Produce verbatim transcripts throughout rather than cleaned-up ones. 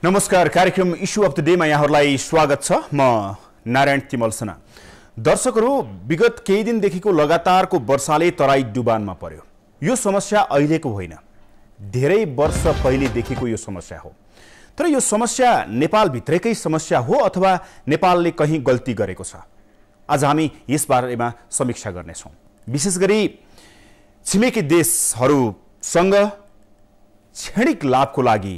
नमस्कार, कार्यक्रम issue of the डेमा यहाँहरूलाई स्वागत छ। म नारायण तिमलसना। दर्शकहरू, विगत केही दिनदेखिको लगातारको वर्षाले तराई डुबानमा पर्यो। यो समस्या अहिलेको होइन, धेरै वर्ष पहिलेदेखिको यो समस्या हो। तर यो समस्या नेपालभित्रकै समस्या हो अथवा नेपालले कहीँ गल्ती गरेको छ? आज हामी यस बारेमा समीक्षा गर्नेछौँ। विशेष गरी छिमेकी देशहरूसँग क्षणिक लाभको लागि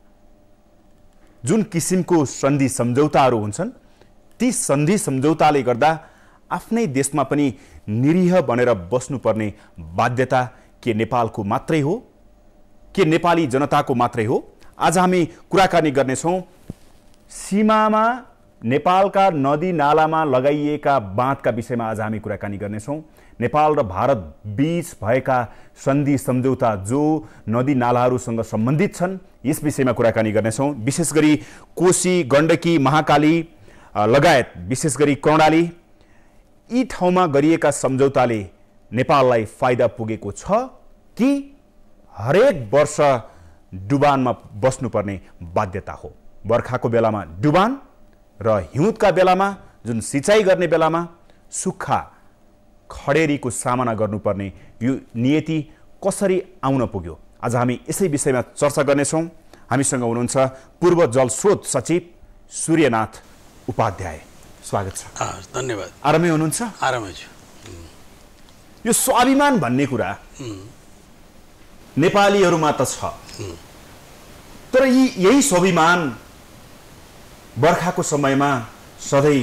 जुन किसिमको सन्धि सम्झौताहरू हुन्छन्, ती सन्धि सम्झौताले गर्दा आफ्नै देशमा पनि निरीह बनेर बस्नुपर्ने बाध्यता के नेपालको मात्रै हो, के नेपाली जनताको मात्रै हो? आज हामी कुराकानी गर्नेछौँ सीमामा नेपालका नदी नालामा लगाइएका बाँधका विषयमा। आज हामी कुराकानी गर्नेछौँ नेपाल र भारत बीच भएका सन्धि सम्झौता जो नदी नालाहरूसँग सम्बन्धित छन्, यस विषयमा कुराकानी गर्नेछौँ। विशेष गरी कोशी, गण्डकी, महाकाली लगायत विशेष गरी कर्णाली, यी ठाउँमा गरिएका सम्झौताले नेपाललाई फाइदा पुगेको छ कि हरेक वर्ष डुबानमा बस्नुपर्ने बाध्यता हो? बर्खाको बेलामा डुबान र हिउँदका बेलामा जुन सिँचाइ गर्ने बेलामा सुक्खा खडेरीको सामना गर्नुपर्ने यो नियति कसरी आउन पुग्यो? आज हामी यसै विषयमा चर्चा गर्नेछौँ। हामीसँग हुनुहुन्छ पूर्व जलस्रोत सचिव सूर्यनाथ उपाध्याय। स्वागत छ। धन्यवाद। आरामै हुनुहुन्छ? आरामै छु। यो स्वाभिमान भन्ने कुरा नेपालीहरूमा त छ, तर यी यही स्वाभिमान बर्खाको समयमा सधैँ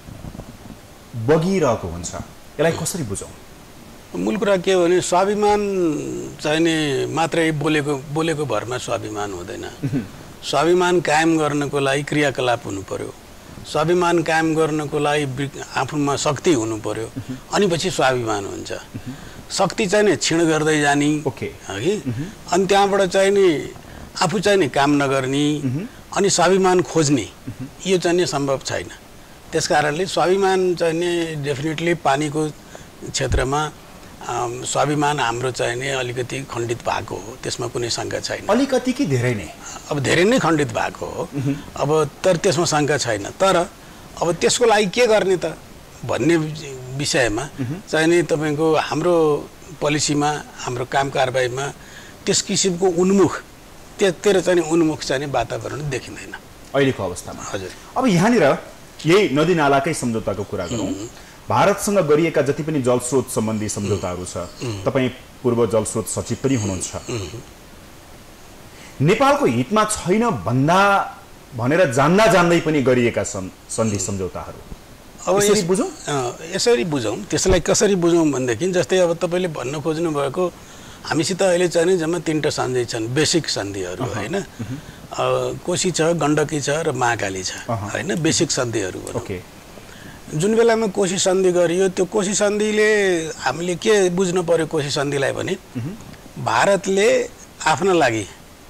बगिरहेको हुन्छ। यसलाई कसरी बुझौँ? मूल कुरा के हो भने स्वाभिमान चाहिने मात्रै बोलेको बोलेको भरमा स्वाभिमान हुँदैन। स्वाभिमान कायम गर्नको लागि क्रियाकलाप हुनु पर्यो। स्वाभिमान कायम गर्नको लागि आफूमा शक्ति हुनु पर्यो, अनि पछि स्वाभिमान हुन्छ। शक्ति चाहिँ नि क्षीण गर्दै जाने ओके कि, अनि त्यहाँबाट चाहिँ नि आफू चाहिँ नि काम नगर्ने अनि स्वाभिमान खोज्ने, यो चाहिँ नि सम्भव छैन। त्यस कारणले स्वाभिमान चाहिँ नि डेफिनेटली पानीको क्षेत्रमा स्वाभिमान हाम्रो चाहिँ नि अलिकति खण्डित भएको हो, त्यसमा कुनै शङ्का छैन। अलिकति कि धेरै नै? अब धेरै नै खण्डित भएको हो। अब तर त्यसमा शङ्का छैन। तर अब त्यसको लागि के गर्ने त भन्ने विषयमा चाहिँ नि तपाईँको हाम्रो पोलिसीमा, हाम्रो काम कारबाहीमा त्यस किसिमको उन्मुख त्यतिर चाहिँ उन्मुख चाहिँ वातावरण देखिँदैन अहिलेको अवस्थामा। हजुर। अब यहाँनिर यही नदी नालाकै सम्झौताको कुरा गरौँ। भारतसँग गरिएका जति पनि जलस्रोत सम्बन्धी सम्झौताहरू छ, तपाईँ पूर्व जलस्रोत सचिव पनि हुनुहुन्छ, नेपालको हितमा छैन भन्दा भनेर जान्दा जान्दै पनि गरिएका सन्धि सम्झौताहरू अब यसरी बुझौँ? यसरी बुझौँ। त्यसलाई कसरी बुझौँ भनेदेखि जस्तै अब तपाईँले भन्न खोज्नु भएको हामीसित अहिले चाहिँ जम्मा तिनवटा सन्धि छन्, बेसिक सन्धिहरू होइन। कोशी छ, गण्डकी छ र महाकाली छ होइन, बेसिक सन्धिहरू। ओके। जुन बेलामा कोशी सन्धि गरियो, त्यो कोशी सन्धिले हामीले के बुझ्नु पर्यो कोशी सन्धिलाई भने भारतले आफ्ना लागि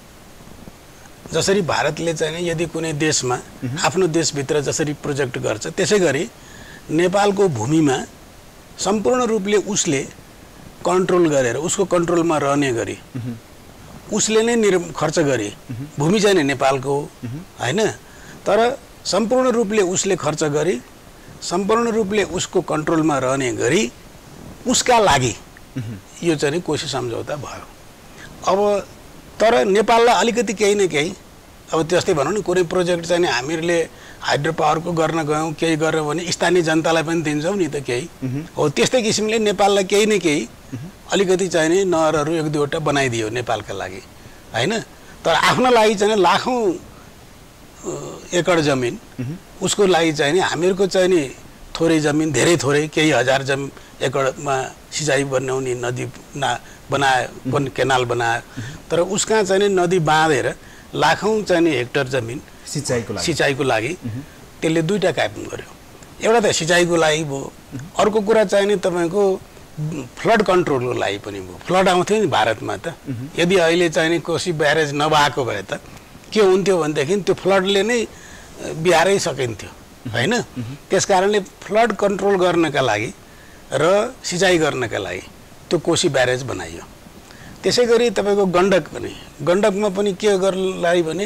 जसरी भारतले चाहिँ यदि कुनै देशमा आफ्नो देशभित्र जसरी प्रोजेक्ट गर्छ, त्यसै गरी नेपालको भूमिमा सम्पूर्ण रूपले उसले कन्ट्रोल गरेर उसको कन्ट्रोलमा रहने गरी उसले नै निर खर्च गरे। भूमि चाहिँ नेपालको होइन, तर सम्पूर्ण रूपले उसले खर्च गरी सम्पूर्ण रूपले उसको कन्ट्रोलमा रहने गरी उसका लागि यो चाहिँ कोशी सम्झौता भयो। अब तर नेपाललाई अलिकति केही न केही, अब त्यस्तै भनौँ न, कुनै प्रोजेक्ट चाहिँ हामीहरूले हाइड्रो पावरको गर्न गयौँ, केही गऱ्यौँ भने स्थानीय जनतालाई पनि दिन्छौँ नि त केही हो। त्यस्तै किसिमले नेपाललाई केही न केही अलिकति चाहिँ नि नहरहरू एक दुईवटा बनाइदियो नेपालका लागि होइन। तर आफ्नो लागि चाहिँ लाखौँ एकड जमिन उसको लागि चाहिँ नि हामीहरूको चाहिँ नि थोरै जमिन, धेरै थोरै केही हजार जमिन एकडमा सिँचाइ बनाउने नदी ना बनायो, केनाल बनायो, तर उसका चाहिँ नि नदी बाँधेर लाखौँ चाहिँ नि हेक्टर जमिन सिँचाइको लागि सिँचाइको लागि त्यसले दुईवटा काम गर्यो। एउटा त सिँचाइको लागि भयो, अर्को कुरा चाहिँ नि तपाईँको फ्लड कन्ट्रोलको लागि पनि भयो। फ्लड आउँथ्यो नि भारतमा त, यदि अहिले चाहिँ नि कोशी ब्यारेज नभएको भए त के हुन्थ्यो भनेदेखि त्यो फ्लडले नै बिहारै सकिन्थ्यो होइन। त्यस कारणले फ्लड कन्ट्रोल गर्नका लागि र सिँचाइ गर्नका लागि त्यो कोशी ब्यारेज बनाइयो। त्यसै गरी तपाईको गण्डक पनि गण्डकमा पनि के गर्नलाई भने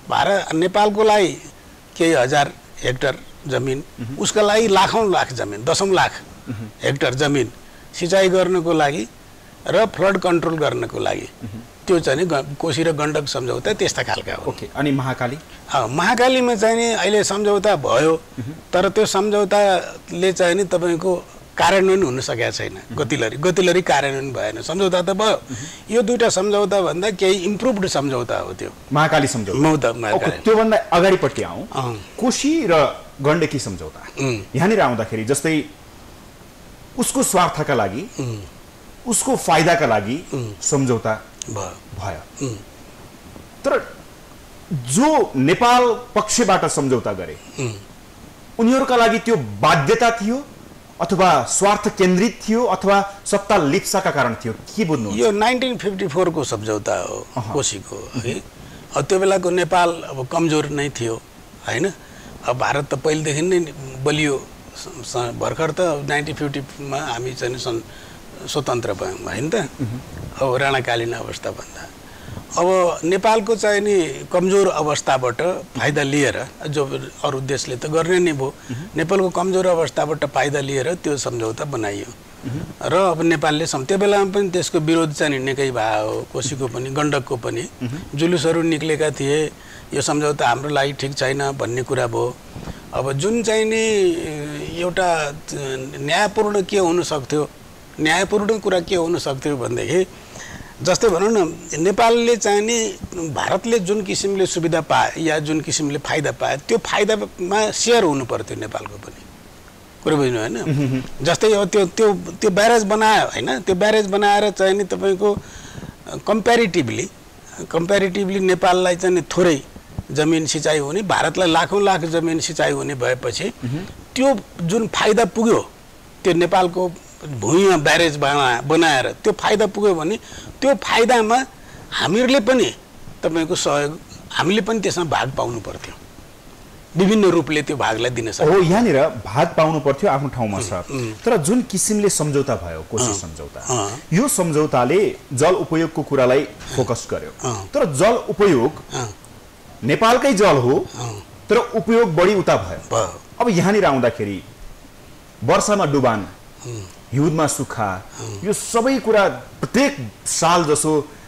भारत नेपालको लागि केही हजार हेक्टर जमिन, उसका लागि लाखौँ लाख जमिन, दसौँ लाख हेक्टर जमिन सिँचाइ गर्नको लागि र फ्लड कन्ट्रोल गर्नको लागि त्यो चाहिँ नि कोशी र गण्डक सम्झौता त्यस्ता खालका हो। ओके, अनि महाकाली महाकालीमा चाहिँ नि अहिले सम्झौता भयो, तर त्यो सम्झौताले चाहिँ नि तपाईँको कार्यान्वयन हुन सकेको छैन। गतिलरी गतिलरी कार्यान्वयन भएन, सम्झौता त भयो। यो दुईटा सम्झौता भन्दा केही इम्प्रुभड सम्झौता हो त्यो महाकाली सम्झौता। त्योभन्दा अगाडिपट्टि आउँ, कोशी र गण्डकी सम्झौता। यहाँनिर आउँदाखेरि जस्तै उसको स्वार्थका लागि, उसको फाइदाका लागि सम्झौता भयो, तर जो नेपाल पक्षबाट सम्झौता गरे उनीहरूका लागि त्यो बाध्यता थियो अथवा स्वार्थ केन्द्रित थियो अथवा सत्ता लिप्साका कारण थियो, के बुझ्नु? यो नाइन्टिन फिफ्टी फोर को सम्झौता हो कोशीको है। त्यो बेलाको नेपाल अब कमजोर नै थियो हैन। अब भारत त पहिलेदेखि नै बलियो, भर्खर त नाइन्टिन फिफ्टीमा हामी चाहिँ सन् स्वतन्त्र भयौँ होइन त, अब राणाकालीन अवस्था भन्दा। अब नेपालको चाहिँ नि कमजोर अवस्थाबाट फाइदा लिएर, जो अरू देशले त गर्ने नै भयो, नेपालको कमजोर अवस्थाबाट फाइदा लिएर त्यो सम्झौता बनाइयो र अब नेपालले त्यो बेलामा पनि त्यसको विरोध चाहिँ निकै भयो, कोशीको पनि गण्डकको पनि जुलुसहरू निक्लेका थिए, यो सम्झौता हाम्रो लागि ठिक छैन भन्ने कुरा भयो। अब जुन चाहिँ नि एउटा न्यायपूर्ण के हुन सक्थ्यो, न्यायपूर्ण कुरा के हुन सक्थ्यो भनेदेखि जस्तै भनौँ न, नेपालले चाहिँ नि भारतले जुन किसिमले सुविधा पाए या जुन किसिमले फाइदा पाए त्यो फाइदामा सेयर हुनु पर्थ्यो नेपालको पनि, कुरो बुझ्नु होइन। जस्तै अब त्यो त्यो त्यो ब्यारेज बनायो होइन, त्यो ब्यारेज बनाएर चाहिँ नि तपाईँको कम्पेरिटिभली कम्पेरिटिभली नेपाललाई चाहिँ नि थोरै जमिन सिँचाइ हुने, भारतलाई लाखौँ लाख जमिन सिँचाइ हुने भएपछि त्यो जुन फाइदा पुग्यो त्यो नेपालको भूमिमा ब्यारेज बना बनाएर त्यो फाइदा पुग्यो भने त्यो फाइदामा हामीहरूले पनि तपाईँको सहयोग, हामीले पनि त्यसमा भाग पाउनु पर्थ्यो, विभिन्न रूपले त्यो भागलाई दिन सक्छ। हो, यहाँनिर भाग पाउनु पर्थ्यो आफ्नो ठाउँमा छ, तर जुन किसिमले सम्झौता भयो कोशी सम्झौता, यो सम्झौताले जल उपयोगको कुरालाई फोकस गर्यो, तर जल उपयोग नेपालकै जल हो तर उपयोग बढी उता भयो। अब यहाँनिर आउँदाखेरि वर्षामा डुबान, हिउँदमा सुक्खा, यो सबै कुरा प्रत्येक साल जसो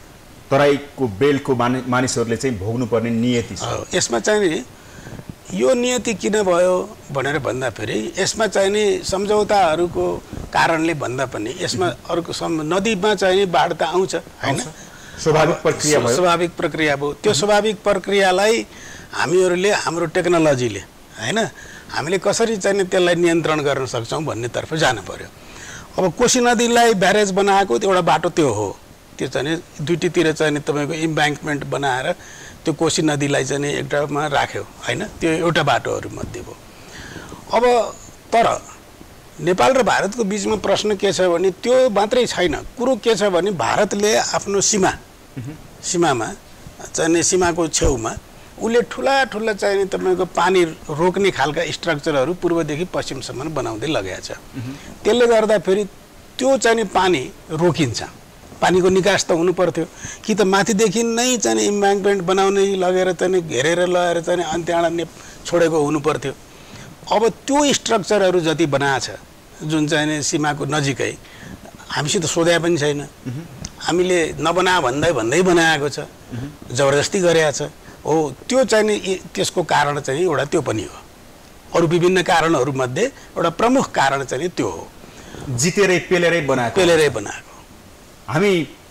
तराईको बेल्टको मानिसहरूले चाहिँ भोग्नुपर्ने नियति छ। यसमा चाहिँ नि यो नियति किन भयो भनेर भन्दाखेरि यसमा चाहिँ नि सम्झौताहरूको कारणले भन्दा पनि यसमा अर्को नदीमा चाहिँ नि बाढ त आउँछ होइन, स्वाभाविक प्रक्रिया भयो। स्वाभाविक प्रक्रिया भयो। त्यो स्वाभाविक प्रक्रियालाई हामीहरूले हाम्रो टेक्नोलोजीले होइन हामीले कसरी चाहिँ त्यसलाई नियन्त्रण गर्न सक्छौँ भन्नेतर्फ जानु पर्यो। अब कोशी नदीलाई ब्यारेज बनाएको एउटा बाटो त्यो हो, त्यो चाहिँ दुईतिर चाहिँ तपाईँको इम्ब्याङ्कमेन्ट बनाएर त्यो कोशी नदीलाई चाहिँ एउटामा राख्यो होइन, त्यो एउटा बाटोहरूमध्ये भयो। अब तर नेपाल र भारतको बिचमा प्रश्न के छ भने त्यो मात्रै छैन, कुरो के छ भने भारतले आफ्नो सीमा सीमामा चाहिँ सीमाको छेउमा उसले ठुला ठुला चाहिँ तपाईँको पानी रोक्ने खालका स्ट्रक्चरहरू पूर्वदेखि पश्चिमसम्म बनाउँदै लगेको छ। त्यसले गर्दाखेरि त्यो चाहिँ पानी रोकिन्छ, पानीको निकास त हुनु पर्थ्यो कि त माथिदेखि नै चाहिँ इम्ब्याङ्कमेन्ट बनाउने लगेर चाहिँ घेरेर लगेर चाहिँ अनि त्यहाँबाट ने छोडेको हुनु पर्थ्यो। अब त्यो स्ट्रक्चरहरू जति बनाएको छ जुन चाहिँ सीमाको नजिकै, हामीसित सोधे पनि छैन, हामीले नबना भन्दै भन्दै बनाएको छ, जबरजस्ती गरेको छ हो। त्यो चाहिँ नि त्यसको कारण चाहिँ एउटा त्यो पनि हो, अरू विभिन्न कारणहरूमध्ये एउटा प्रमुख कारण चाहिँ त्यो हो। जितेरै पेलेरै बनाएको पेलेरै बनाएको हामी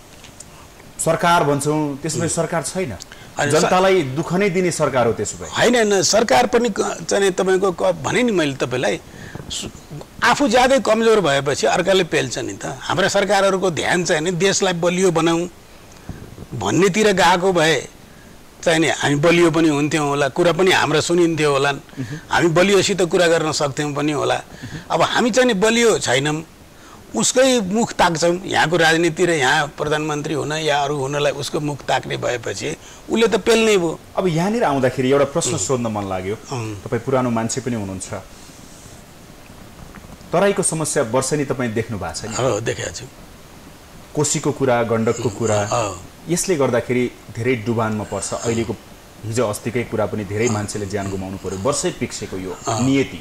सरकार भन्छौँ, त्यसमै सरकार छैन, जनतालाई दुःख नै दिने सरकार हो त्यसो भए होइन। होइन, सरकार पनि चाहिँ तपाईँको भने नि मैले तपाईँलाई आफू ज्यादै कमजोर भएपछि अर्काले पेल्छ नि त। हाम्रा सरकारहरूको ध्यान चाहिँ नि देशलाई बलियो बनाऊ भन्नेतिर गएको भए चाहिँ नि हामी बलियो पनि हुन्थ्यौँ होला, कुरा पनि हाम्रो सुनिन्थ्यो होला, हामी बलियोसित कुरा गर्न सक्थ्यौँ पनि होला। अब हामी चाहिँ नि बलियो छैनौँ, उसकै मुख ताक्छौँ, यहाँको राजनीति र यहाँ प्रधानमन्त्री हुन या अरू हुनलाई उसको मुख ताक्ने भएपछि उसले त पेल्नै भयो। अब यहाँनिर आउँदाखेरि एउटा प्रश्न सोध्न मन लाग्यो, तपाईँ पुरानो मान्छे पनि हुनुहुन्छ, तराईको समस्या वर्षेनी तपाईँ देख्नु भएको छ नि? हो, देखेको छु। कोशीको कुरा, गण्डकको कुरा, यसले गर्दाखेरि धेरै डुबानमा पर्छ। अहिलेको हिजो अस्तिकै कुरा पनि धेरै मान्छेले ज्यान गुमाउनु पर्यो वर्षै पिक्सेको यो नियति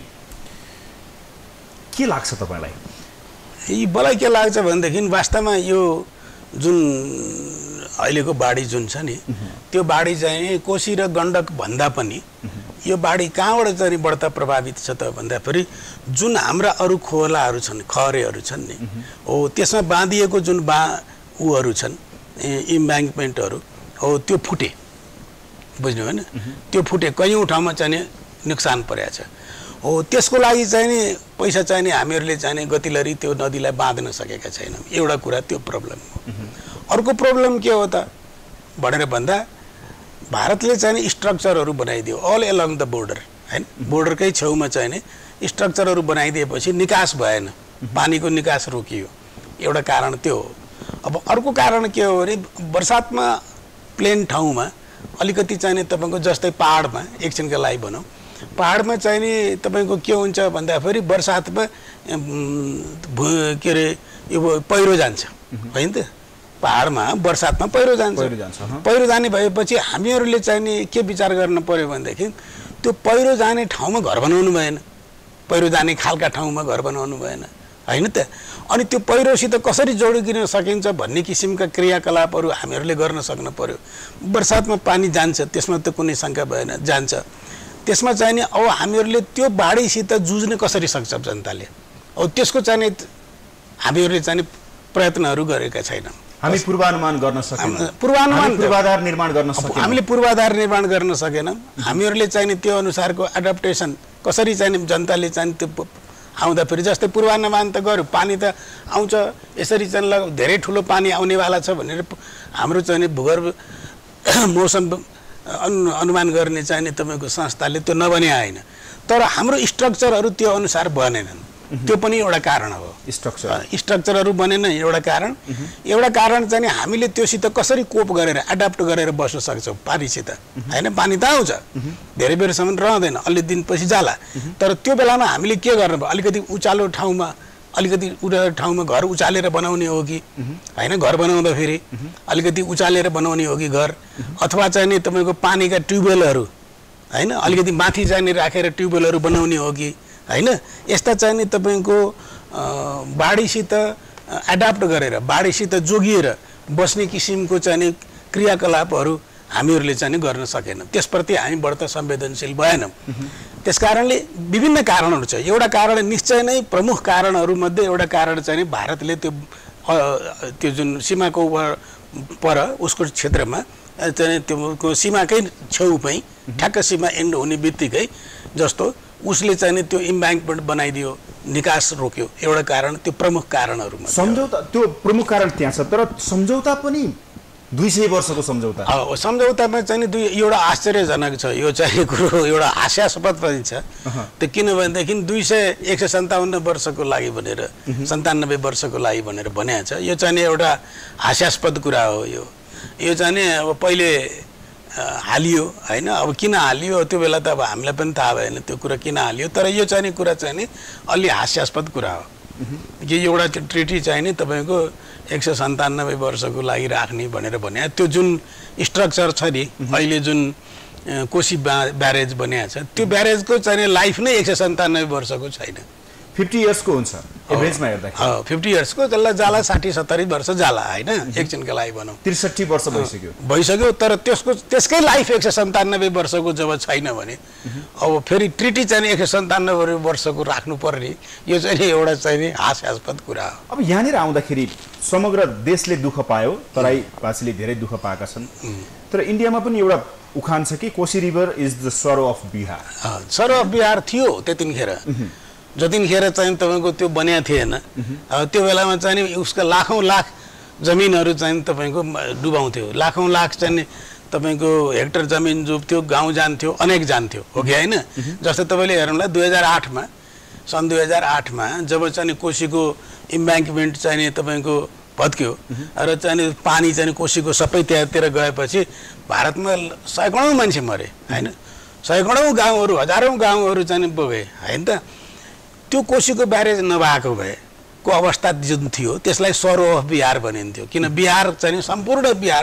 के लाग्छ तपाईलाई? यी मलाई के लाग्छ भनेदेखि वास्तवमा यो जुन अहिलेको बाढी जुन छ नि त्यो बाढी चाहिँ कोशी र गण्डक भन्दा पनि यो बाढी कहाँबाट चाहिँ बढ्ता प्रभावित छ त भन्दाखेरि जुन हाम्रा अरू खोलाहरू छन् खहरेहरू छन् नि हो त्यसमा बाँधिएको जुन बा उहरू छन् इम्ब्याङ्कमेन्टहरू हो त्यो फुटे बुझ्नु होइन त्यो फुटे कयौँ ठाउँमा चाहिँ नोक्सान परेको छ हो त्यसको लागि चाहिँ नि पैसा चाहिने हामीहरूले चाहिँ गतिलरी त्यो नदीलाई बाँध्न सकेका छैनौँ एउटा कुरा त्यो प्रब्लम हो। अर्को प्रब्लम के हो त भनेर भन्दा भारतले चाहिँ स्ट्रक्चरहरू बनाइदियो अल एलङ द बोर्डर हैन बोर्डरकै छेउमा चाहिँ स्ट्रक्चरहरू बनाइदिएपछि निकास भएन पानीको निकास रोकियो एउटा कारण त्यो हो। अब अर्को कारण के हो भने बर्सातमा प्लेन ठाउँमा अलिकति चाहिँ तपाईँको जस्तै पहाडमा एकछिनका लागि भनौँ पहाडमा चाहिँ नि तपाईँको के हुन्छ भन्दाखेरि बर्सातमा के अरे यो पहिरो जान्छ होइन त पहाडमा बर्सातमा पहिरो जान्छ पहिरो जाने भएपछि हामीहरूले चाहिँ नि के विचार गर्न पर्यो भनेदेखि त्यो पहिरो जाने ठाउँमा घर बनाउनु भएन पहिरो जाने खालका ठाउँमा घर बनाउनु भएन होइन त अनि त्यो पहिरोसित कसरी जोडिदिन सकिन्छ भन्ने किसिमका क्रियाकलापहरू हामीहरूले गर्न सक्नु पर्यो। बर्सातमा पानी जान्छ त्यसमा त कुनै शङ्का भएन जान्छ त्यसमा चाहिँ नि अब हामीहरूले त्यो बाढीसित जुझ्न कसरी सक्छ जनताले अब त्यसको चाहिँ हामीहरूले चाहिँ प्रयत्नहरू गरेका छैनौँ। हामी पूर्वानुमान गर्न सकेनौँ पूर्वानुमान पूर्वाधार निर्माण गर्न सकेनौँ हामीले पूर्वाधार निर्माण गर्न सकेनौँ हामीहरूले चाहिँ त्यो अनुसारको एडप्टेसन कसरी चाहिँ जनताले चाहिँ त्यो आउँदा फेरि जस्तै पूर्वानुमान त गर्यो पानी त आउँछ यसरी चाहिँ धेरै ठुलो पानी आउनेवाला छ भनेर हाम्रो चाहिँ भूगर्भ मौसम अनुमान गर्ने चाहिँ तपाईँको संस्थाले त्यो नबने आएन तर हाम्रो स्ट्रक्चरहरू त्यो अनुसार बनेनन् त्यो पनि एउटा कारण हो। स्ट्रक्चर स्ट्रक्चरहरू बनेन एउटा कारण एउटा कारण चाहिँ हामीले त्योसित कसरी कोप गरेर एडाप्ट गरेर बस्न सक्छौँ पानीसित होइन पानी त आउँछ धेरै बेरसम्म रहँदैन अलि दिनपछि जाला तर त्यो बेलामा हामीले के गर्नु भयो अलिकति उचालो ठाउँमा अलिकति उचालो ठाउँमा घर उचालेर बनाउने हो कि होइन घर बनाउँदाखेरि अलिकति उचालेर बनाउने हो कि घर अथवा चाहिँ नि तपाईँको पानीका ट्युबवेलहरू होइन अलिकति माथि चाहिँ राखेर ट्युबवेलहरू बनाउने हो कि होइन यस्ता चाहिँ नि तपाईँको बाढीसित एडाप्ट गरेर बाढीसित जोगिएर बस्ने किसिमको चाहिँ क्रियाकलापहरू हामीहरूले चाहिँ गर्न सकेनौँ त्यसप्रति हामी बढ्ता संवेदनशील भएनौँ। त्यस कारणले विभिन्न कारणहरू छ एउटा कारण निश्चय नै प्रमुख कारणहरूमध्ये एउटा कारण चाहिँ भारतले त्यो त्यो जुन सीमाको पर उसको क्षेत्रमा चाहिँ त्यो सीमाकै छेउमै ठ्याक्क सीमा एन्ड हुने बित्तिकै जस्तो उसले चाहिँ त्यो इम्ब्याङ्कमेन्ट बनाइदियो निकास रोक्यो एउटा कारण त्यो प्रमुख कारणहरूमा सम्झौता त्यो प्रमुख कारण त्यहाँ छ तर सम्झौता पनि दुई सय वर्षको सम्झौता हो। सम्झौतामा चाहिँ दुई एउटा आश्चर्यजनक छ यो चाहिँ कुरो एउटा हास्यास्पद पनि छ त्यो किनभनेदेखि दुई सय एक सय सन्ताउन्न वर्षको लागि भनेर सन्तानब्बे वर्षको लागि भनेर भनेको छ यो चाहिँ एउटा हास्यास्पद कुरा हो। यो यो चाहिँ अब पहिले हालियो होइन अब किन हालियो त्यो बेला त अब हामीलाई पनि थाहा भएन त्यो कुरा किन हालियो तर यो चाहिँ कुरा चाहिँ नि अलि हास्यास्पद कुरा हो कि एउटा ट्रिटी चाहिँ नि तपाईँको एक सय सन्तानब्बे वर्षको लागि राख्ने भनेर भने त्यो जुन स्ट्रक्चर छ नि अहिले जुन कोशी ब्यारेज बनिएको छ त्यो ब्यारेजको चाहिँ लाइफ नै एक सय सन्तानब्बे वर्षको छैन फिफ्टी इयर्सको हुन्छ एभरेजमा हेर्दाखेरि फिफ्टी इयर्सको त्यसलाई जाला साठी सत्तरी वर्ष जाला होइन एकछिनका लागि भनौँ त्रिसठी वर्ष भइसक्यो भइसक्यो तर त्यसको त्यसकै लाइफ एक सय सन्तानब्बे वर्षको जब छैन भने अब फेरि ट्रिटी चाहिँ एक सय सन्तानब्बे वर्षको राख्नु पर्ने यो चाहिँ एउटा चाहिँ हास्यास्पद कुरा हो। अब यहाँनिर आउँदाखेरि समग्र देशले दुःख पायो तराईवासीले धेरै दुःख पाएका छन् तर इन्डियामा पनि एउटा उखान छ कि Kosi river is the sorrow of Bihar sorrow of Bihar थियो त्यतिखेर जतिखेर चाहिँ तपाईँको त्यो बनिया थिएन त्यो बेलामा चाहिँ उसका लाखौँ लाख जमिनहरू चाहिँ तपाईँको डुबाउँथ्यो लाखौँ लाख चाहिँ तपाईँको हेक्टर जमिन डुब्थ्यो गाउँ जान्थ्यो अनेक जान्थ्यो हो कि होइन जस्तै तपाईँले हेर्नुलाई दुई हजार आठमा सन् दुई हजार आठमा जब चाहिँ कोशीको इम्ब्याङ्कमेन्ट चाहिँ तपाईँको भत्क्यो र चाहिँ पानी चाहिँ कोशीको सबै त्यहाँतिर गएपछि भारतमा सैकडौँ मान्छे मरे होइन सैकडौँ गाउँहरू हजारौँ गाउँहरू चाहिँ बगे होइन त त्यो कोशीको ब्यारेज नभएको भए को अवस्था जुन थियो त्यसलाई सरो अफ बिहार भनिन्थ्यो किन बिहार चाहिँ सम्पूर्ण बिहार डुब्थ्यो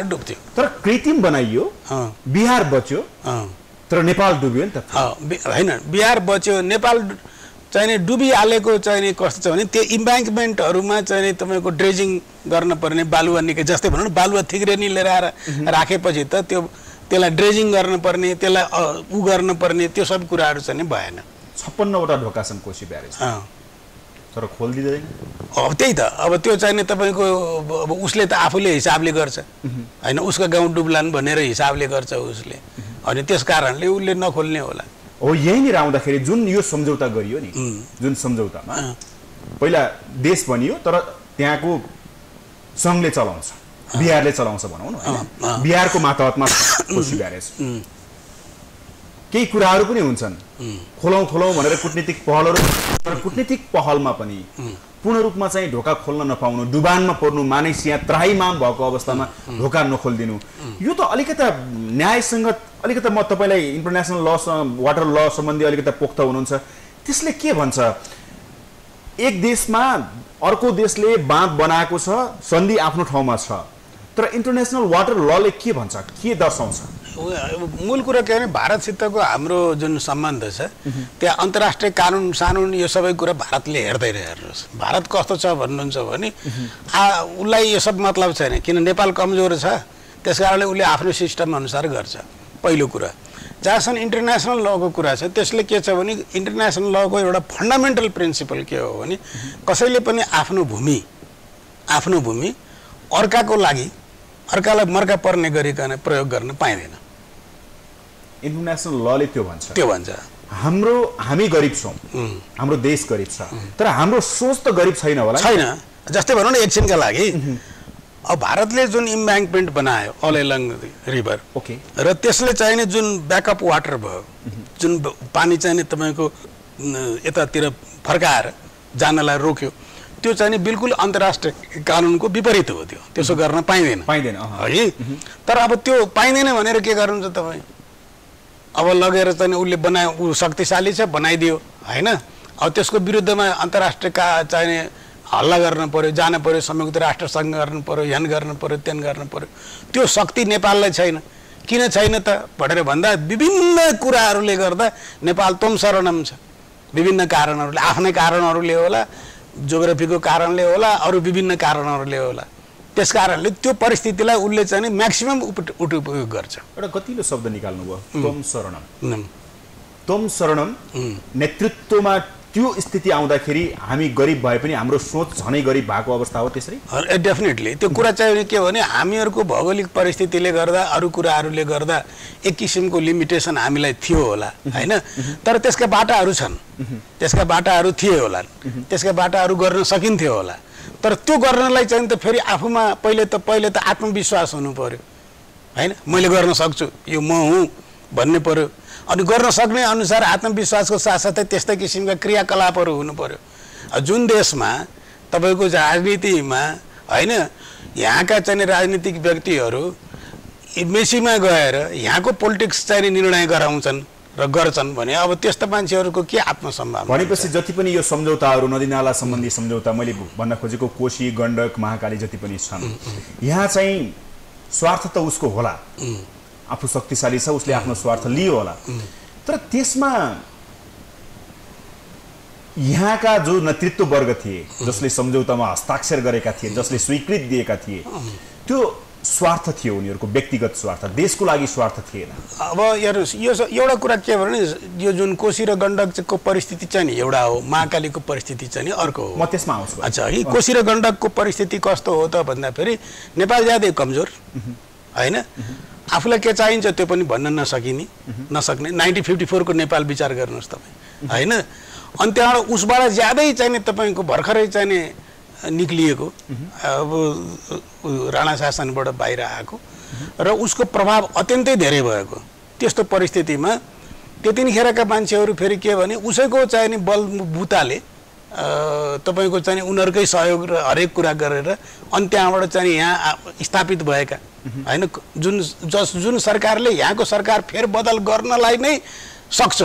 तर कृत्रिम बनाइयो, बिहार बच्यो, तर नेपाल डुब्यो नि त। होइन, बिहार बच्यो, नेपाल चाहिँ डुबिहालेको चाहिँ कस्तो छ भने त्यो इम्ब्याङ्कमेन्टहरूमा चाहिँ तपाईँको ड्रेजिङ गर्न पर्ने बालुवा निकै जस्तै भनौँ न, बालुवा थिक्रेनी लिएर आएर राखेपछि त त्यो त्यसलाई ड्रेजिङ गर्नुपर्ने, त्यसलाई उ गर्नुपर्ने, त्यो सब कुराहरू चाहिँ भएन। छप्पन्नवटा ढोका छन् कोशी ब्यारेज, तर खोलिदिँदैन। अब त्यही त, अब त्यो चाहिँ तपाईँको अब उसले त आफूले हिसाबले गर्छ होइन, उसको गाउँ डुब्लान् भनेर हिसाबले गर्छ उसले, अनि त्यस कारणले उसले नखोल्ने होला। हो, यहीँनिर आउँदाखेरि जुन यो सम्झौता गरियो नि, जुन सम्झौतामा पहिला देश बनियो तर त्यहाँको सङ्घले चलाउँछ, बिहारले चलाउँछ भनौँ न, बिहारको मातहतमा कोशी ब्यारेज। केही कुराहरू पनि हुन्छन् खोलौँ खोलौँ भनेर कुटनीतिक पहलहरू, तर कुटनीतिक पहलमा पनि पूर्ण रूपमा चाहिँ ढोका खोल्न नपाउनु, डुबानमा पर्नु, मानिस यहाँ त्राहीमाम भएको अवस्थामा ढोका नखोलिदिनु, यो त अलिकता न्यायसँग अलिकता म तपाईँलाई इन्टरनेसनल ल वाटर ल सम्बन्धी अलिकता पोख्त हुनुहुन्छ, त्यसले के भन्छ? एक देशमा अर्को देशले बाँध बनाएको छ, सन्धि आफ्नो ठाउँमा छ, तर इन्टरनेसनल वाटर लले के भन्छ, के दर्शाउँछ? मूल कुरा के भने भारतसितको हाम्रो जुन सम्बन्ध छ त्यहाँ अन्तर्राष्ट्रिय कानुन सानुन यो सबै कुरा भारतले हेर्दैन। हेर्नुहोस्, भारत कस्तो छ भन्नुहुन्छ भने आ उसलाई यो सब मतलब छैन, किन नेपाल कमजोर छ, त्यस कारणले उसले आफ्नो सिस्टम अनुसार गर्छ। पहिलो कुरा। जहाँसम्म इन्टरनेसनल लको कुरा छ त्यसले के छ भने इन्टरनेसनल लको एउटा फन्डामेन्टल प्रिन्सिपल के हो भने कसैले पनि आफ्नो भूमि आफ्नो भूमि अर्काको लागि अर्कालाई मर्का पर्ने गरिकन प्रयोग गर्न पाइँदैन। इन्टरनेसनल लले त्यो भन्छ त्यो भन्छ हाम्रो हामी गरिब छौँ, हाम्रो देश गरिब छ, तर हाम्रो सोच त गरिब छैन होला। छैन। जस्तै भनौँ न एकछिनका लागि अब भारतले जुन इम्ब्याङ्कमेन्ट बनायो अल एलङ रिभर, ओके, र त्यसले चाहिने जुन ब्याकअप वाटर भयो, जुन पानी चाहिने तपाईँको यतातिर फर्काएर जानलाई रोक्यो, त्यो चाहिँ बिल्कुल अन्तर्राष्ट्रिय कानुनको विपरीत हो। त्यो त्यसो गर्न पाइँदैन पाइँदैन है। तर अब त्यो पाइँदैन भनेर के गर्नुहुन्छ तपाईँ? अब लगेर चाहिँ उसले बनायो, ऊ शक्तिशाली छ बनाइदियो होइन, अब त्यसको विरुद्धमा अन्तर्राष्ट्रिय का चाहिने हल्ला गर्न पर्यो, जान पर्यो, संयुक्त राष्ट्रसङ्घ गर्नु पर्यो, यहाँ गर्नु पर्यो, त्यहाँ गर्नु पर्यो। त्यो शक्ति नेपाललाई छैन। किन छैन त भनेर भन्दा विभिन्न कुराहरूले गर्दा नेपाल तोम शरणम छ। विभिन्न कारणहरूले, आफ्नै कारणहरूले होला, जोग्राफीको कारणले होला, अरू विभिन्न कारणहरूले होला। त्यस कारणले त्यो परिस्थितिलाई उसले चाहिँ म्याक्सिमम उपयोग गर्छ। एउटा गतिलो शब्द निकाल्नु भयो, तोम शरणम। तोम शरणम नेतृत्वमा त्यो स्थिति आउँदाखेरि हामी गरिब भए पनि हाम्रो सोच झनै गरिब भएको अवस्था हो। त्यसरी डेफिनेटली त्यो कुरा चाहिँ के हो भने हामीहरूको भौगोलिक परिस्थितिले गर्दा, अरू कुराहरूले गर्दा एक किसिमको लिमिटेसन हामीलाई थियो होला होइन, तर त्यसका बाटाहरू छन्, त्यसका बाटाहरू थिए होला, त्यसका बाटाहरू गर्न सकिन्थ्यो होला। तर त्यो गर्नलाई चाहिँ त फेरि आफूमा पहिले त पहिले त आत्मविश्वास हुनु पर्यो होइन, मैले गर्न सक्छु, यो म हुँ भन्ने पर्यो। अनि गर्न सक्ने अनुसार आत्मविश्वासको साथसाथै त्यस्तै किसिमका क्रियाकलापहरू हुनु पर्यो। जुन देशमा तपाईँको राजनीतिमा होइन यहाँका चाहिँ राजनीतिक व्यक्तिहरू मेसीमा गएर यहाँको पोलिटिक्स चाहिँ निर्णय गराउँछन् र गर्छन् भने अब त्यस्तो मान्छेहरूको के आत्मसम्मान? भनेपछि जति पनि यो सम्झौताहरू, नदीनाला सम्बन्धी सम्झौता, मैले भन्न खोजेको कोशी, गण्डक, महाकाली जति पनि छन्, यहाँ चाहिँ स्वार्थ त उसको होला, आफू शक्तिशाली छ, उसले आफ्नो स्वार्थ लियो होला, तर त्यसमा यहाँका जो नेतृत्व वर्ग थिए, जसले सम्झौतामा हस्ताक्षर गरेका थिए, जसले स्वीकृति दिएका थिए, त्यो स्वार्थ थियो, उनीहरूको व्यक्तिगत स्वार्थ, देशको लागि स्वार्थ थिएन। अब हेर्नुहोस्, यो एउटा कुरा के भने यो जुन कोशी र गण्डकको परिस्थिति चाहिँ नि एउटा हो, महाकालीको परिस्थिति चाहिँ नि अर्को हो। म त्यसमा आउँछु। अच्छा, यी कोशी र गण्डकको परिस्थिति कस्तो हो त भन्दाखेरि नेपाल ज्यादै कमजोर होइन, आफूलाई के चाहिन्छ त्यो पनि भन्न नसकिने नसक्ने नाइन्टिन फिफ्टी फोरको नेपाल विचार गर्नुहोस् तपाईँ होइन। अनि त्यहाँबाट उसबाट ज्यादै चाहिने तपाईँको भर्खरै चाहिने निक्लिएको अब राणा शासनबाट बाहिर आएको र उसको प्रभाव अत्यन्तै धेरै भएको त्यस्तो परिस्थितिमा त्यतिखेरका मान्छेहरू फेरि के भने उसैको चाहिने बल बुताले तपाईँको चाहिँ उनीहरूकै सहयोग र हरेक कुरा गरेर अनि त्यहाँबाट चाहिँ यहाँ स्थापित भएका होइन, जुन जस जुन सरकारले यहाँको सरकार फेरबदल गर्नलाई नै सक्छ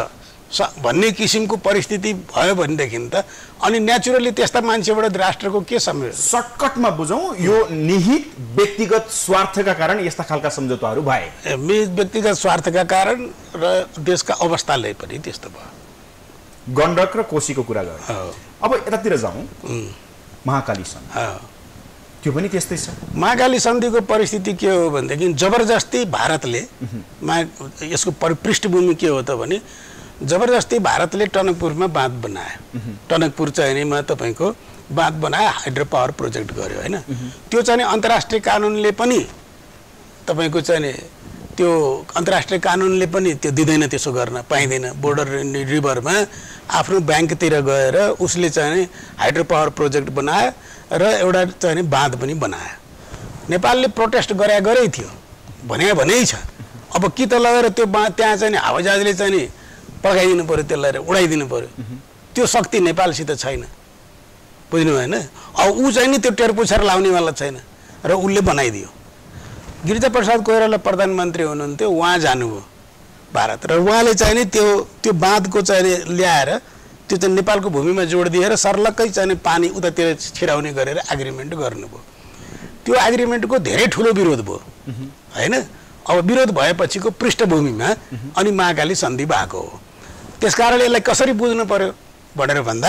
भन्ने किसिमको परिस्थिति भयो भनेदेखि त अनि नेचुरली त्यस्ता मान्छेबाट राष्ट्रको के सम्झ सर्टकटमा बुझौँ यो निहित व्यक्तिगत स्वार्थका कारण यस्ता खालका सम्झौताहरू भए व्यक्तिगत स्वार्थका कारण र देशका अवस्थाले पनि त्यस्तो भयो गण्डक र कोशीको कुरा गर्यो अब यतातिर जाउँ महाकाली सन्धि त्यो पनि त्यस्तै छ महाकाली सन्धिको परिस्थिति के हो भनेदेखि जबरजस्ती भारतले यसको पृष्ठभूमि के हो त भने जबरजस्ती भारतले टनकपुरमा बाँध बनायो टनकपुर चाहिनेमा तपाईँको बाँध बनायो हाइड्रो पावर प्रोजेक्ट गर्यो होइन त्यो चाहिँ अन्तर्राष्ट्रिय कानुनले पनि तपाईँको चाहिँ त्यो अन्तर्राष्ट्रिय कानुनले पनि त्यो दिँदैन त्यसो गर्न पाइँदैन बोर्डर रिभरमा आफ्नो ब्याङ्कतिर गएर उसले चाहिँ हाइड्रो पावर प्रोजेक्ट बनायो र एउटा चाहिँ बाँध पनि बनायो नेपालले प्रोटेस्ट गरे गरै थियो भने भनेै छ अब कि त लगेर त्यो बाँध त्यहाँ चाहिँ हावाजहाजले चाहिँ पकाइदिनु पर्यो त्यसलाई उडाइदिनु पर्यो त्यो शक्ति नेपालसित छैन बुझ्नु भएन अब ऊ चाहिँ नि त्यो टेर पुछार लाउनेवाला छैन र उसले बनाइदियो गिरिजाप्रसाद कोइराला प्रधानमन्त्री हुनुहुन्थ्यो उहाँ जानुभयो भारत र उहाँले चाहिँ नि त्यो त्यो बाँधको चाहिँ ल्याएर त्यो चाहिँ नेपालको भूमिमा जोड दिएर सर्लक्कै चाहिँ पानी उतातिर छिराउने गरेर एग्रिमेन्ट गर्नुभयो त्यो एग्रिमेन्टको धेरै ठुलो विरोध भयो होइन अब विरोध भएपछिको पृष्ठभूमिमा अनि महाकाली सन्धि भएको हो त्यसकारण यसलाई कसरी बुझ्नु पर्यो भनेर भन्दा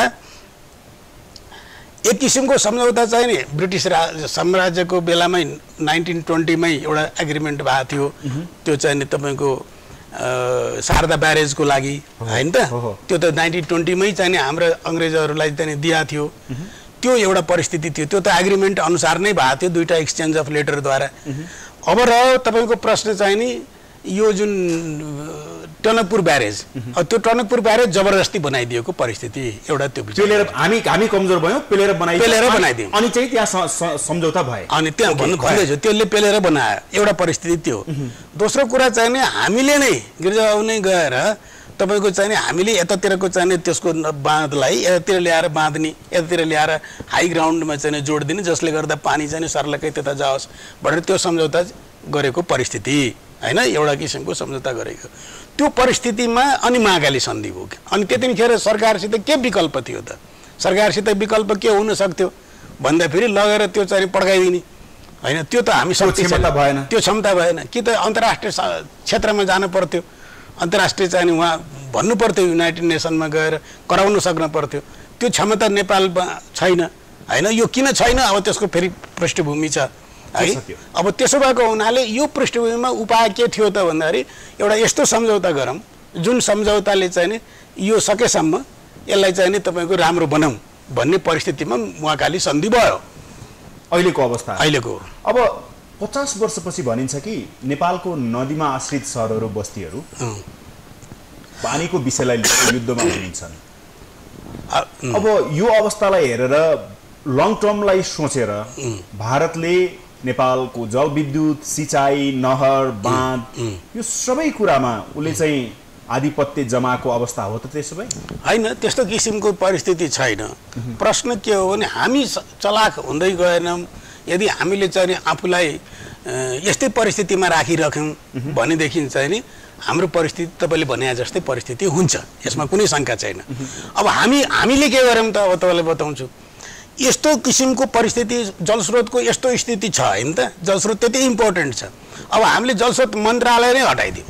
एक किसिमको सम्झौता चाहिँ नि ब्रिटिस राज साम्राज्यको बेलामै नाइन्टिन ट्वेन्टीमै एउटा एग्रिमेन्ट भएको थियो त्यो चाहिँ नि तपाईँको शारदा ब्यारेजको लागि होइन त त्यो त नाइन्टिन ट्वेन्टीमै चाहिँ नि हाम्रो अङ्ग्रेजहरूलाई चाहिँ दिएको थियो त्यो एउटा परिस्थिति थियो त्यो त एग्रिमेन्ट अनुसार नै भएको थियो दुईवटा एक्सचेन्ज अफ लेटरद्वारा अब र तपाईँको प्रश्न चाहिँ नि यो जुन टनकपुर ब्यारेज त्यो टनकपुर ब्यारेज जबरजस्ती बनाइदिएको परिस्थिति एउटा त्यो पेलेर हामी हामी कमजोर भयौँ पेलेर बनाइ पेलेर बनाइदियौँ अनि चाहिँ त्यहाँ सम्झौता भयो अनि त्यहाँ भन्नु भन्दैछु त्यसले पेलेर बनायो एउटा परिस्थिति त्यो दोस्रो कुरा चाहिँ नि हामीले नै गिरिजाबाबु नै गएर तपाईँको चाहिँ नि हामीले यतातिरको चाहिँ त्यसको बाँधलाई यतातिर ल्याएर बाँध्ने यतातिर ल्याएर हाई ग्राउन्डमा चाहिँ जोड दिने जसले गर्दा पानी चाहिँ सर्लकै त्यता जाओस् भनेर त्यो सम्झौता गरेको परिस्थिति होइन एउटा किसिमको सम्झौता गरेको त्यो परिस्थितिमा अनि महाकाली सन्धि हो अनि त्यतिखेर सरकारसित के विकल्प थियो त सरकारसित विकल्प के हुन सक्थ्यो भन्दा फेरि लगेर त्यो चाहिँ पड्काइदिने होइन त्यो त हामी क्षमता भएन त्यो क्षमता भएन कि त अन्तर्राष्ट्रिय क्षेत्रमा जानु पर्थ्यो अन्तर्राष्ट्रिय चाहिँ उहाँ भन्नु पर्थ्यो युनाइटेड नेसनमा गएर कराउन सक्नु पर्थ्यो त्यो क्षमता नेपालमा छैन होइन यो किन छैन अब त्यसको फेरि पृष्ठभूमि छ है अब त्यसो भएको हुनाले यो पृष्ठभूमिमा उपाय के थियो त भन्दाखेरि एउटा यस्तो सम्झौता गरौँ जुन सम्झौताले चाहिँ नि यो सकेसम्म यसलाई चाहिँ नि तपाईँको राम्रो बनाऊँ भन्ने परिस्थितिमा महाकाली सन्धि भयो अहिलेको अवस्था अहिलेको अब पचास वर्षपछि भनिन्छ कि नेपालको नदीमा आश्रित सहरहरू बस्तीहरू पानीको विषयलाई युद्धमा हुन्छन् अब यो अवस्थालाई हेरेर लङ टर्मलाई सोचेर भारतले नेपालको जलविद्युत सिँचाइ नहर बाँध यो सबै कुरामा उसले चाहिँ आधिपत्य जमाएको अवस्था हो त त्यसो भए होइन त्यस्तो किसिमको परिस्थिति छैन प्रश्न के हो भने हामी चलाक हुँदै गएनौँ यदि हामीले चाहिँ आफूलाई यस्तै परिस्थितिमा राखिराख्यौँ भनेदेखि चाहिँ नि हाम्रो परिस्थिति तपाईँले भने जस्तै परिस्थिति हुन्छ यसमा कुनै शङ्का छैन अब हामी हामीले के गर्यौँ त अब तपाईँलाई बताउँछु यस्तो किसिमको परिस्थिति जलस्रोतको यस्तो स्थिति छ होइन त जलस्रोत त्यति इम्पोर्टेन्ट छ अब हामीले जलस्रोत मन्त्रालय नै हटाइदियौँ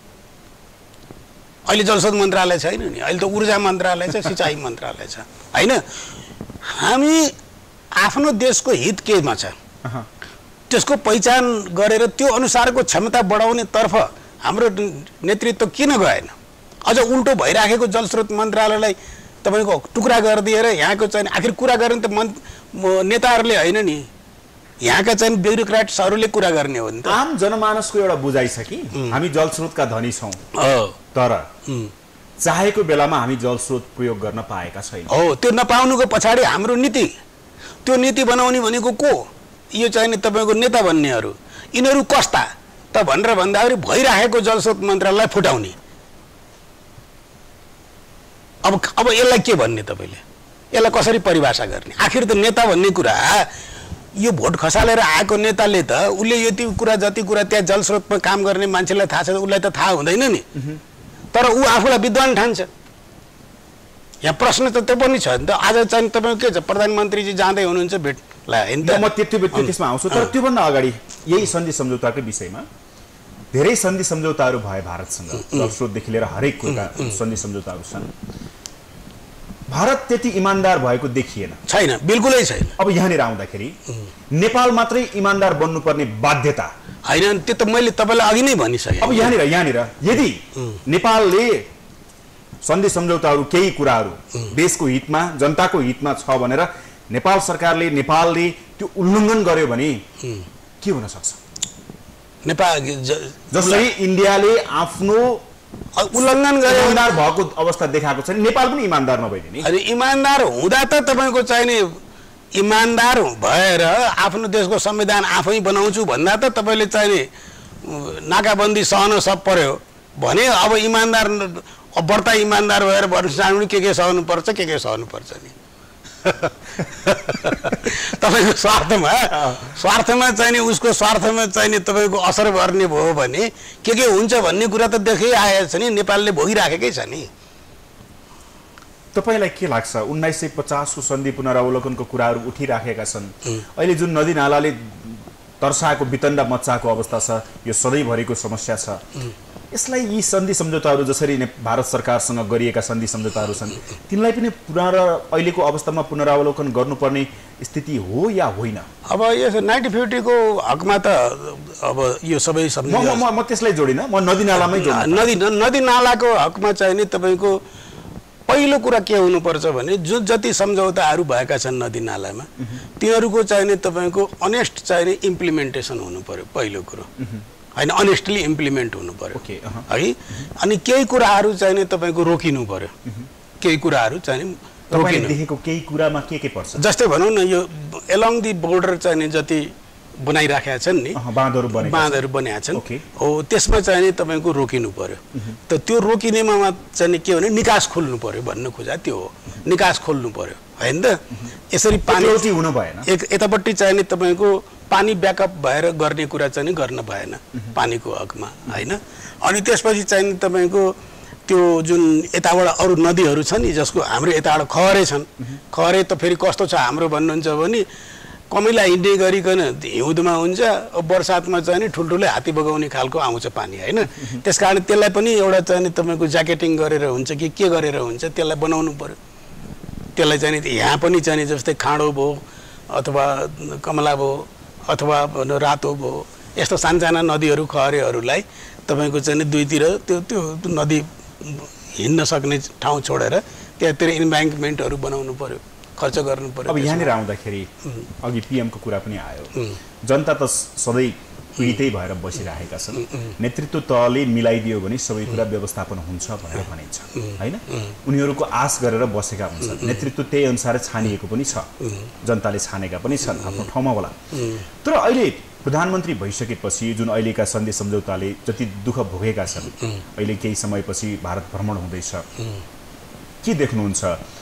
अहिले जलस्रोत मन्त्रालय छैन नि अहिले त ऊर्जा मन्त्रालय छ सिँचाइ मन्त्रालय छ होइन हामी आफ्नो देशको हित केमा छ त्यसको पहिचान गरेर त्यो अनुसारको क्षमता बढाउने तर्फ हाम्रो नेतृत्व किन गएन अझ उल्टो भइराखेको जलस्रोत मन्त्रालयलाई तपाईँको टुक्रा गरिदिएर यहाँको चाहिँ आखिर कुरा गर्ने त मन नेताहरूले होइन नि यहाँका चाहिँ ब्युरोक्राट्सहरूले कुरा गर्ने हो नि त आम जनमानसको एउटा बुझाइ छ कि हामी जलस्रोतका धनी छौँ तर चाहेको बेलामा हामी जलस्रोत प्रयोग गर्न पाएका छैनौँ हो त्यो नपाउनुको पछाडि हाम्रो नीति त्यो नीति बनाउने भनेको को यो चाहिँ नि तपाईँको नेता भन्नेहरू यिनीहरू कस्ता त भनेर भन्दाखेरि भइराखेको जलस्रोत मन्त्रालयलाई फुटाउने अब अब यसलाई के भन्ने तपाईँले यसलाई कसरी परिभाषा गर्ने आखिर त नेता भन्ने कुरा यो भोट खसालेर आएको नेताले त उसले यति कुरा जति कुरा त्यहाँ जलस्रोतमा काम गर्ने मान्छेलाई थाहा छ उसलाई त थाहा हुँदैन नि तर ऊ आफूलाई विद्वान ठान्छ। यहाँ प्रश्न त त्यो पनि छ नि त। आज चाहिँ तपाईँ के छ, प्रधानमन्त्रीजी जाँदै हुनुहुन्छ भेटलाई होइन त। म त्यो त्यसमा आउँछु, तर त्योभन्दा अगाडि यही सन्धि सम्झौताकै विषयमा धेरै सन्धि सम्झौताहरू भए भारतसँग, जलस्रोतदेखि लिएर हरेक कुराका सन्धि सम्झौताहरू छन्। भारत त्यति इमान्दार भएको देखिएन, छैन, बिल्कुलै छैन। अब यहाँनिर आउँदाखेरि नेपाल मात्रै इमान्दार बन्नुपर्ने बाध्यता होइन, त्यो त मैले तपाईँलाई अघि नै भनिसकेँ। अब यहाँनिर यहाँनिर यदि नेपालले सन्धि सम्झौताहरू केही कुराहरू देशको हितमा जनताको हितमा छ भनेर नेपाल सरकारले नेपालले त्यो उल्लङ्घन गर्यो भने के हुन सक्छ? नेपाल जसरी इन्डियाले आफ्नो उल्लङ्घन गर्यो इमान्दार भएको अवस्था देखाएको छ, नेपाल पनि इमान्दार नभइदिने। अनि इमान्दार हुँदा त तपाईँको चाहिने इमान्दार भएर आफ्नो देशको संविधान आफै बनाउँछु भन्दा त तपाईँले चाहिने नाकाबन्दी सहन सब पर्यो भने अब इमान्दार बढ्ता इमान्दार भएर भन्नु के के सहनुपर्छ के के सहनुपर्छ नि। तपाईँको स्वार्थमा स्वार्थमा चाहिने उसको स्वार्थमा चाहिने तपाईँको असर गर्ने भयो भने के के हुन्छ भन्ने कुरा त देखिआएको छ नि, नेपालले भोगिराखेकै छ नि। तपाईलाई के लाग्छ उन्नाइस सय पचासको सन्धि पुनरावलोकनको कुराहरू उठिराखेका छन्, अहिले जुन नदी नालाले तर्साएको वितण्डा मच्चाएको अवस्था छ, यो सधैँभरिको समस्या छ, यसलाई यी सन्धि सम्झौताहरू जसरी भारत सरकारसँग गरिएका सन्धि सम्झौताहरू छन् तिनलाई पनि पुनरा अहिलेको अवस्थामा पुनरावलोकन गर्नुपर्ने स्थिति हो या होइन? अब यो नाइन्टी फिफ्टीको हकमा त अब यो सबै सम्झौता म त्यसलाई जोडिन, म नदी नालामै जोड्न। नदी नदी नालाको हकमा चाहिँ नि तपाईँको पहिलो कुरा के हुनुपर्छ भने जो जति सम्झौताहरू भएका छन् नदी नालामा तिनीहरूको चाहिने तपाईँको अनेस्ट चाहिने इम्प्लिमेन्टेसन हुनु पर्यो पहिलो कुरो, होइन अनेस्टली इम्प्लिमेन्ट हुनु पर्यो है। अनि केही कुराहरू चाहिने तपाईँको रोकिनु पर्यो, केही कुराहरू चाहिने रोकिनु। देखेको केही कुरामा के के पर्छ? जस्तै भनौँ न यो एलङ दि बोर्डर चाहिने जति बनाइराखेका छन् नि, बाँधहरू बने बाँधहरू बनाएका छन् हो, त्यसमा चाहिने तपाईँको रोकिनु पर्यो। त त्यो रोकिनेमा चाहिँ के भने निकास खोल्नु पर्यो भन्नु खोजा त्यो हो, निकास खोल्नु पर्यो होइन त। यसरी पानी हुनु भएन, एक यतापट्टि चाहिने तपाईँको पानी ब्याकअप भएर गर्ने कुरा चाहिँ गर्न भएन पानीको हकमा होइन। अनि त्यसपछि चाहिने तपाईँको त्यो जुन यताबाट अरू नदीहरू छन् नि जसको हाम्रो यताबाट खहरे छन्, खहरे त फेरि कस्तो छ हाम्रो भन्नुहुन्छ भने कमिला हिँड्ने गरिकन हिउँदमा हुन्छ, बर्सातमा चाहिँ नि ठुल्ठुलै हात्ती बगाउने खालको आउँछ पानी होइन। त्यस कारण त्यसलाई पनि एउटा चाहिँ तपाईँको ज्याकेटिङ गरेर हुन्छ कि के गरेर हुन्छ त्यसलाई बनाउनु पर्यो। त्यसलाई चाहिँ यहाँ पनि चाहिँ जस्तै खाँडो भयो अथवा कमला भयो अथवा रातो भयो यस्तो सानसाना नदीहरू खहरेहरूलाई तपाईँको चाहिँ दुईतिर त्यो त्यो नदी हिँड्न सक्ने ठाउँ छोडेर त्यहाँतिर इन्भ्याङ्कमेन्टहरू बनाउनु पर्यो, खर्च गर्नु पर्यो। अब यहाँनिर आउँदाखेरि अघि पिएमको कुरा पनि आयो, जनता त सधैँ पीडितै भएर बसिरहेका छन्, नेतृत्व तहले मिलाइदियो भने सबै कुरा व्यवस्थापन हुन्छ भनेर भनिन्छ होइन। उनीहरूको आश गरेर बसेका हुन्छन्, नेतृत्व त्यही अनुसार छानिएको पनि छ, जनताले छानेका पनि छन् आफ्नो ठाउँमा होला। तर अहिले प्रधानमन्त्री भइसकेपछि जुन अहिलेका सन्धि सम्झौताले जति दुःख भोगेका छन्, अहिले केही समयपछि भारत भ्रमण हुँदैछ, के देख्नुहुन्छ?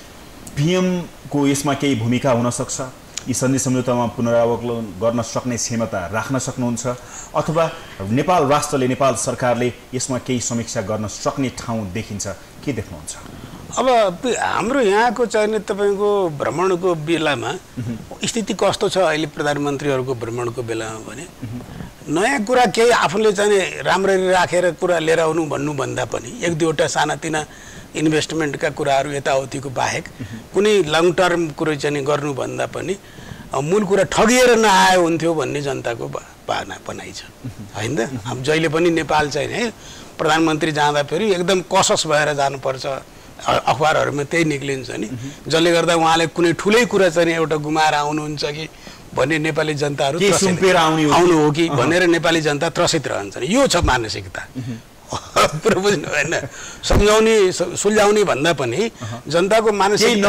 पिएमको यसमा केही भूमिका हुन सक्छ? यी सन्धि सम्झौतामा पुनरावलोकन गर्न सक्ने क्षमता राख्न सक्नुहुन्छ अथवा नेपाल राष्ट्रले नेपाल सरकारले यसमा केही समीक्षा गर्न सक्ने ठाउँ देखिन्छ, के देख्नुहुन्छ? अब हाम्रो यहाँको चाहिने तपाईँको भ्रमणको बेलामा स्थिति कस्तो छ अहिले प्रधानमन्त्रीहरूको भ्रमणको बेलामा भने नयाँ कुरा केही आफूले चाहिँ राम्ररी राखेर कुरा लिएर आउनु भन्नुभन्दा पनि एक दुईवटा सानातिना इन्भेस्टमेन्टका कुराहरू यताउतिको बाहेक कुनै लङ टर्म कुरो चाहिँ गर्नुभन्दा पनि मूल कुरा ठगिएर नआयो हुन्थ्यो भन्ने जनताको भावना बनाइ छ होइन त। अब जहिले पनि नेपाल चाहिँ है प्रधानमन्त्री जाँदा फेरि एकदम कसस भएर जानुपर्छ, अखबारहरूमा त्यही निक्लिन्छ नि, जसले गर्दा उहाँले कुनै ठुलै कुरा चाहिँ एउटा गुमाएर आउनुहुन्छ कि भन्ने नेपाली जनताहरू आउनु हो कि भनेर नेपाली जनता त्रसित रहन्छन्। यो छ मानसिकता, पुरा बुझ्नु होइन। सम्झाउने सुल्झाउने भन्दा पनि जनताको मानसिकता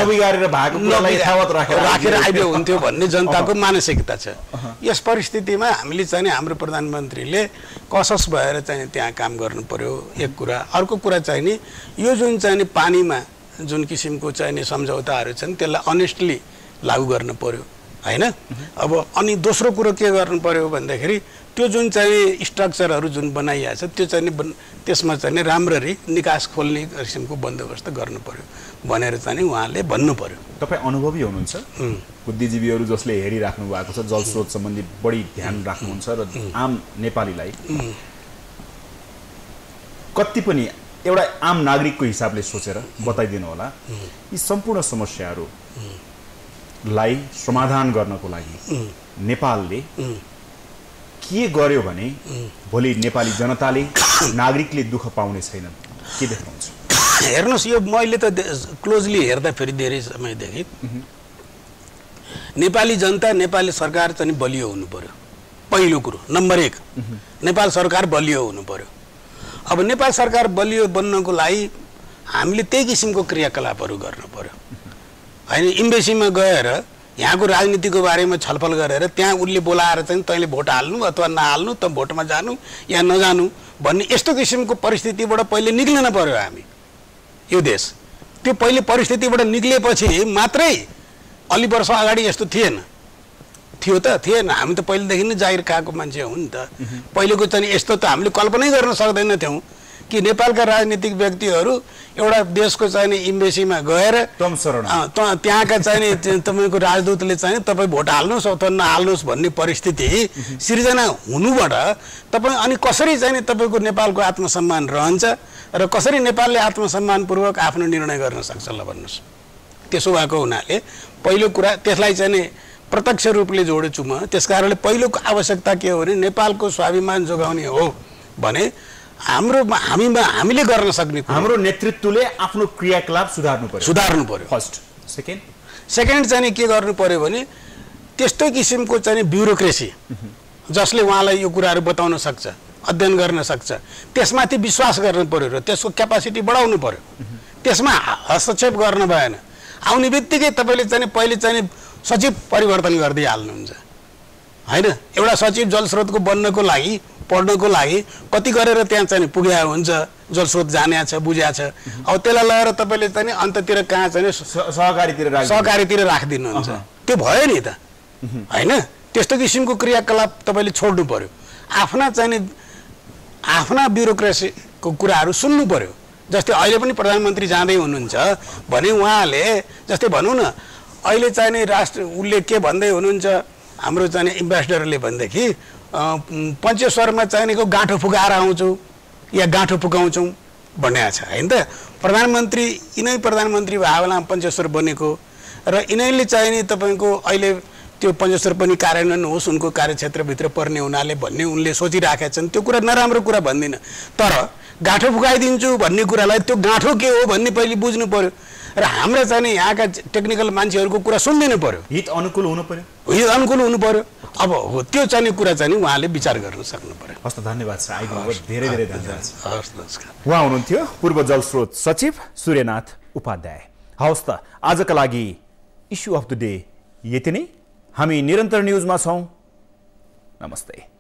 राखेर आइदियो हुन्थ्यो भन्ने जनताको मानसिकता छ। यस परिस्थितिमा हामीले चाहिँ हाम्रो प्रधानमन्त्रीले कसस भएर चाहिँ त्यहाँ काम गर्नु पर्यो एक कुरा। अर्को कुरा चाहिँ नि यो जुन चाहिँ पानीमा जुन किसिमको चाहिँ सम्झौताहरू छन् त्यसलाई अनेस्टली लागू गर्नु पर्यो होइन। अब अनि दोस्रो कुरो के गर्नु पर्यो भन्दाखेरि त्यो जुन चाहिँ स्ट्रक्चरहरू जुन बनाइएको छ त्यो चाहिँ बन त्यसमा चाहिँ राम्ररी निकास खोल्ने किसिमको बन्दोबस्त गर्नु पर्यो भनेर चाहिँ उहाँले भन्नु पर्यो। तपाईँ अनुभवी हुनुहुन्छ, बुद्धिजीवीहरू जसले हेरिराख्नु भएको छ जलस्रोत सम्बन्धी बढी ध्यान राख्नुहुन्छ र आम नेपालीलाई कति पनि एउटा आम नागरिकको हिसाबले सोचेर बताइदिनु होला यी सम्पूर्ण समस्याहरूलाई समाधान गर्नको लागि नेपालले के गर्यो भने भोलि नेपाली जनताले नागरिकले दुःख पाउने छैनन्, के देख्नुहुन्छ? हेर्नुहोस्, यो मैले त क्लोजली हेर्दा फेरि धेरै समयदेखि नेपाली जनता नेपाली सरकार चाहिँ बलियो हुनु पर्यो। पहिलो कुरो नम्बर एक, नेपाल सरकार बलियो हुनु पर्यो। अब नेपाल सरकार बलियो बन्नको लागि हामीले त्यही किसिमको क्रियाकलापहरू गर्नु पर्यो होइन। एम्बेसीमा गएर यहाँको राजनीतिको बारेमा छलफल गरेर त्यहाँ उसले बोलाएर चाहिँ तैँले भोट हाल्नु अथवा नहाल्नु, त भोटमा जानु या नजानु भन्ने यस्तो किसिमको परिस्थितिबाट पहिले निक्लिन पर्यो हामी यो देश। त्यो पहिले परिस्थितिबाट निक्लिएपछि मात्रै अलि वर्ष अगाडि यस्तो थिएन, थियो त थिएन। हामी त पहिलेदेखि नै जागिर खाएको मान्छे हो नि त। पहिलेको चाहिँ यस्तो त हामीले कल्पनै गर्न सक्दैनथ्यौँ कि नेपालका राजनीतिक व्यक्तिहरू एउटा देशको चाहिँ इम्बेसीमा गएर त्यहाँका चाहिँ तपाईँको राजदूतले चाहिँ तपाईँ भोट हाल्नुहोस् अथवा नहाल्नुहोस् भन्ने परिस्थिति सिर्जना हुनुबाट तपाईँ अनि कसरी चाहिँ तपाईँको नेपालको आत्मसम्मान रहन्छ र कसरी नेपालले आत्मसम्मानपूर्वक आफ्नो निर्णय गर्न सक्छ ल भन्नुहोस्। त्यसो भएको हुनाले पहिलो कुरा त्यसलाई चाहिँ प्रत्यक्ष रूपले जोडेछु म। त्यस कारणले पहिलोको आवश्यकता के हो भने नेपालको स्वाभिमान जोगाउने हो भने हाम्रो हामीमा हामीले गर्न सक्ने हाम्रो नेतृत्वले आफ्नो क्रियाकलाप सुधार्नु पर्यो सुधार्नु पर्यो फर्स्ट। सेकेन्ड सेकेन्ड चाहिँ के गर्नु पर्यो भने त्यस्तो किसिमको चाहिँ ब्युरोक्रेसी जसले उहाँलाई यो कुराहरू बताउन सक्छ, अध्ययन गर्न सक्छ, त्यसमाथि विश्वास गर्नु पर्यो र त्यसको क्यापासिटी बढाउनु पर्यो। त्यसमा हस्तक्षेप गर्न भएन। आउने बित्तिकै तपाईँले चाहिँ पहिले चाहिँ सचिव परिवर्तन गर्दै हाल्नुहुन्छ होइन। एउटा सचिव जलस्रोतको बन्नको लागि पढ्नको लागि कति गरेर त्यहाँ चाहिँ पुग्या हुन्छ, जलस्रोत जाने छ, बुझ्या छ। अब त्यसलाई लगेर तपाईँले चाहिँ अन्ततिर कहाँ चाहिँ सहकारीतिर सहकारीतिर राखिदिनुहुन्छ, त्यो भयो नि त होइन। त्यस्तो किसिमको क्रियाकलाप तपाईँले छोड्नु पर्यो। आफ्ना चाहिँ आफ्ना ब्युरोक्रेसीको कुराहरू सुन्नु पर्यो। जस्तै अहिले पनि प्रधानमन्त्री जाँदै हुनुहुन्छ भने उहाँले जस्तै भनौँ न अहिले चाहिँ राष्ट्र उसले के भन्दै हुनुहुन्छ हाम्रो चाहिँ एम्बेसडरले भनेदेखि पञ्चेश्वरमा चाहिनेको गाँठो फुकाएर आउँछु या गाँठो फुकाउँछौँ भन्ने छ होइन त। प्रधानमन्त्री यिनै प्रधानमन्त्री भएको बेलामा पञ्चेश्वर बनेको र यिनैले चाहिने तपाईँको अहिले त्यो पञ्चेश्वर पनि कार्यान्वयन होस् उनको कार्यक्षेत्रभित्र पर्ने हुनाले भन्ने उनले सोचिराखेका छन्। त्यो कुरा नराम्रो कुरा भन्दिनँ, तर गाँठो फुकाइदिन्छु भन्ने कुरालाई त्यो गाँठो के हो भन्ने पहिले बुझ्नु पर्यो र हाम्रा चाहिँ यहाँका टेक्निकल मान्छेहरूको कुरा सुनिदिनु पर्यो। हित अनुकूल हुनु पर्यो, हित अनुकूल हुनु पर्यो। अब हो त्यो चाहिने कुरा चाहिँ उहाँले विचार गर्न सक्नु पर्यो। हस् त, धन्यवाद सर, आइदिनुभयो, धेरै धेरै धन्यवाद। हस् नमस्कार। उहाँ हुनुहुन्थ्यो पूर्व जलस्रोत सचिव सूर्यनाथ उपाध्याय। हवस् त, आजका लागि इस्यु अफ द डे यति नै। हामी निरन्तर न्युजमा छौँ। नमस्ते।